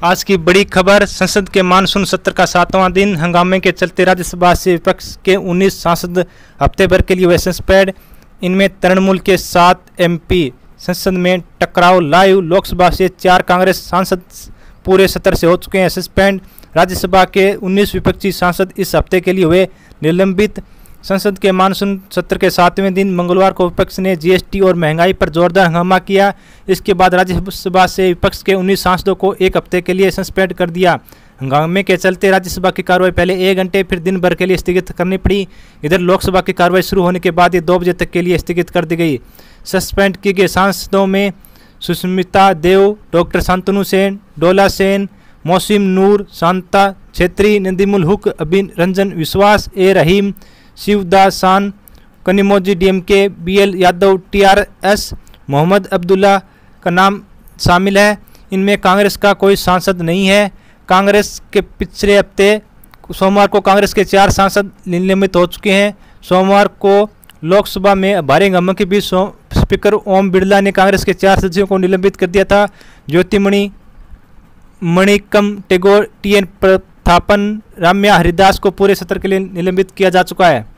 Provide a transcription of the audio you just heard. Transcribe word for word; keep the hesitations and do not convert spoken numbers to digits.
आज की बड़ी खबर, संसद के मानसून सत्र का सातवां दिन। हंगामे के चलते राज्यसभा से विपक्ष के उन्नीस सांसद हफ्ते भर के लिए हुए सस्पेंड। इनमें तृणमूल के सात एमपी। संसद में टकराव लाइव। लोकसभा से चार कांग्रेस सांसद पूरे सत्र से हो चुके हैं सस्पेंड। राज्यसभा के उन्नीस विपक्षी सांसद इस हफ्ते के लिए हुए निलंबित। संसद के मानसून सत्र के सातवें दिन मंगलवार को विपक्ष ने जीएसटी और महंगाई पर जोरदार हंगामा किया। इसके बाद राज्यसभा से विपक्ष के उन्नीस सांसदों को एक हफ्ते के लिए सस्पेंड कर दिया। हंगामे के चलते राज्यसभा की कार्रवाई पहले एक घंटे फिर दिन भर के लिए स्थगित करनी पड़ी। इधर लोकसभा की कार्रवाई शुरू होने के बाद ये दो बजे तक के लिए स्थगित कर दी गई। सस्पेंड किए गए सांसदों में Sushmita Dev, doctor Shantanu Sen, Dola Sen, Mausam Noor, Shanta Chhetri, Nadimul Haque, Abhiranjan Biswas, A Rahim, Shivdasan, Kanimozhi DMK, BL Yadav TRS, Mohammad Abdullah का नाम शामिल है। इनमें कांग्रेस का कोई सांसद नहीं है। कांग्रेस के पिछले हफ्ते सोमवार को कांग्रेस के चार सांसद निलंबित हो चुके हैं। सोमवार को लोकसभा में भारी हंगामे के बीच स्पीकर ओम बिरला ने कांग्रेस के चार सदस्यों को निलंबित कर दिया था। ज्योतिमणि मणिकम टेगोर, टी एन प्रतापन, राम्या हरिदास को पूरे सत्र के लिए निलंबित किया जा चुका है।